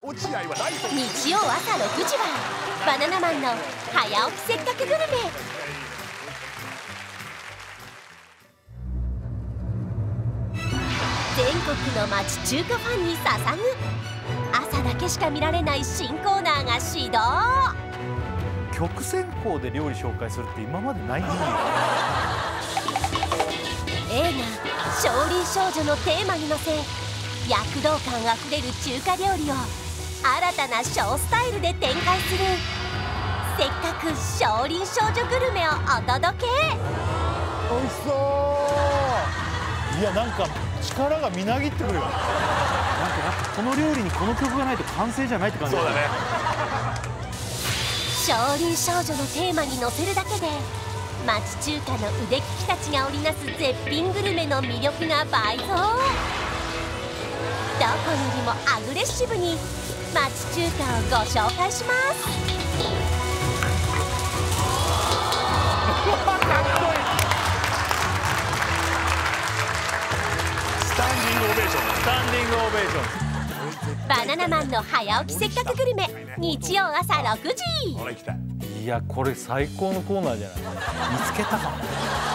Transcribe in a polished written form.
日曜朝6時はバナナマンの早起きせっかくグルメ。全国の町中華ファンに捧ぐ朝だけしか見られない新コーナーが始動。 曲選考で料理紹介するって今までないんだよ。 映画「少林少女」のテーマに乗せ躍動感あふれる中華料理を新たなショースタイルで展開するせっかく少林少女グルメをお届け。 おいしそう。いやなんか力がみなぎってくるよ。なんかこの料理にこの曲がないと完成じゃないって感じ。そうだね。 少林少女のテーマに乗せるだけで町中華の腕利きたちが織りなす絶品グルメの魅力が倍増。どこよりもアグレッシブに町中華をご紹介します。 かっこいい。スタンディングオベーション。スタンディングオベーション。 バナナマンの早起きせっかくグルメ、日曜朝6時。 いやこれ最高のコーナーじゃない。見つけたかも。